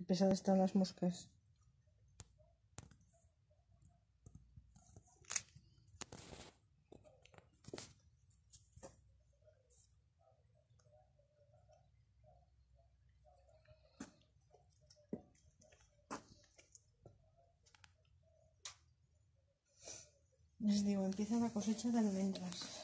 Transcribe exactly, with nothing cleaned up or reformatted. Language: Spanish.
pesadas están las moscas. Les digo, empieza la cosecha de almendras.